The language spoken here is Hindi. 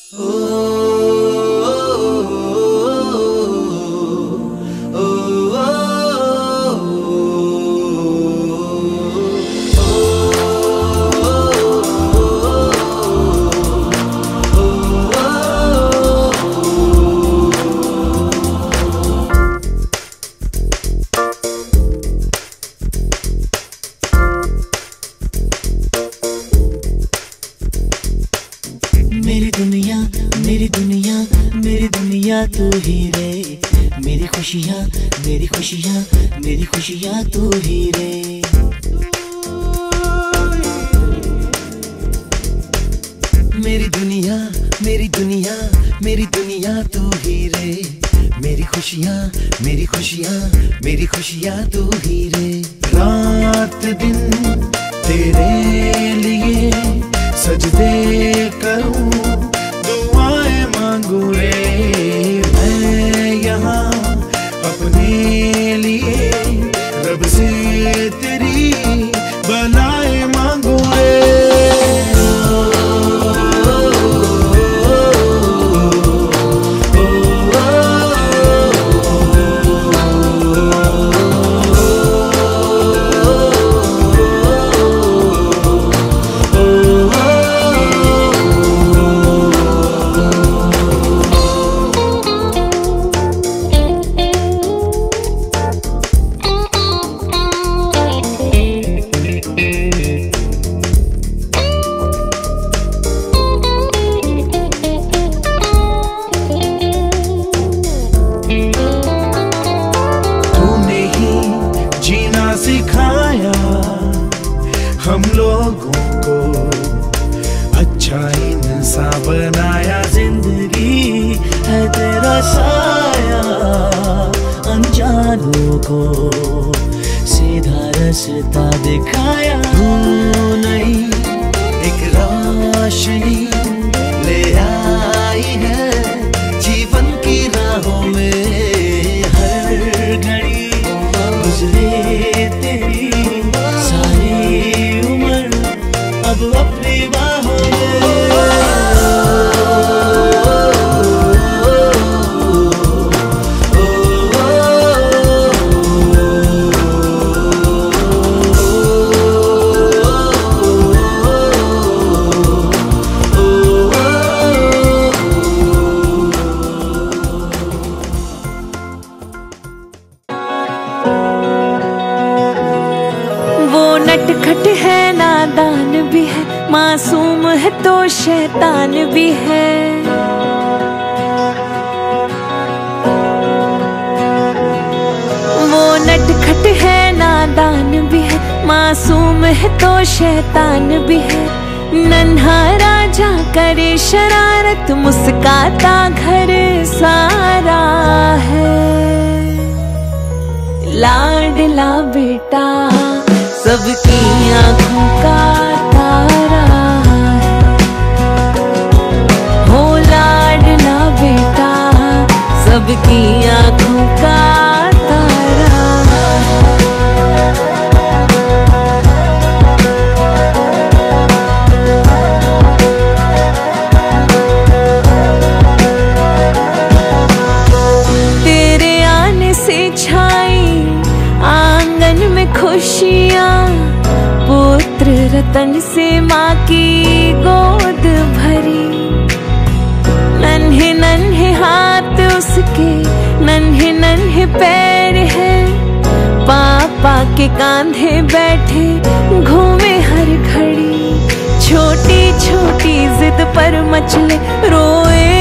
मेरी दुनिया मेरी दुनिया मेरी दुनिया तू ही रे, मेरी खुशियाँ मेरी खुशियाँ मेरी खुशियाँ तू ही रे। मेरी दुनिया मेरी दुनिया मेरी दुनिया तू ही रे, मेरी खुशियाँ मेरी खुशियाँ मेरी खुशियाँ तू ही रे। रात दिन तेरे लिए सजदे करूं, दुआएं मांगू रे मैं यहाँ अपने लिए, रब से तेरी बनाए मांगू रे। सिखाया हम लोगों को, अच्छा इंसान बनाया, जिंदगी है तेरा साया, अनजानों को सीधा रास्ता दिखाया। तू नहीं एक रोशनी ले आई है जीवन की राहों में, हर घड़ी गुजरे तेरी सारी उम्र अब अपनी बाहों में। नटखट है नादान भी है, मासूम है तो शैतान भी है। वो नटखट है नादान भी है, मासूम है तो शैतान भी है। नन्हा राजा करे शरारत, मुस्काता घर सारा है। लाडला बेटा सबकी आँखों का तारा है, हो लाडला बेटा सबकी आँखों का तारा है। तेरे आने से छाई आंगन में खुशियाँ, पुत्र रतन से माँ की गोद भरी। नन्हे नन्हे हाथ उसके, नन्हे नन्हे पैर हैं, पापा के कांधे बैठे घूमे हर घड़ी। छोटी छोटी जिद पर मचले रोए